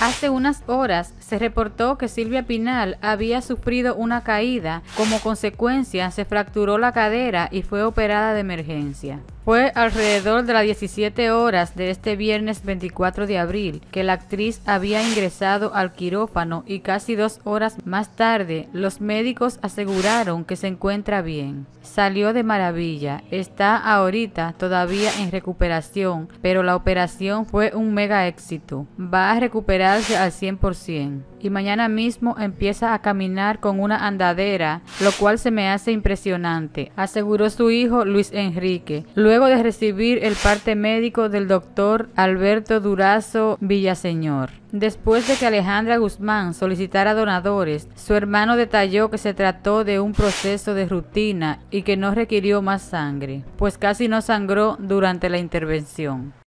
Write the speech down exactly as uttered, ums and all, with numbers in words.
Hace unas horas se reportó que Silvia Pinal había sufrido una caída. Como consecuencia, se fracturó la cadera y fue operada de emergencia. Fue alrededor de las diecisiete horas de este viernes veinticuatro de abril que la actriz había ingresado al quirófano y casi dos horas más tarde los médicos aseguraron que se encuentra bien. Salió de maravilla, está ahorita todavía en recuperación, pero la operación fue un mega éxito. Va a recuperarse al cien por ciento y mañana mismo empieza a caminar con una andadera, lo cual se me hace impresionante, aseguró su hijo Luis Enrique, luego de recibir el parte médico del doctor Alberto Durazo Villaseñor. Después de que Alejandra Guzmán solicitara donadores, su hermano detalló que se trató de un proceso de rutina y que no requirió más sangre, pues casi no sangró durante la intervención.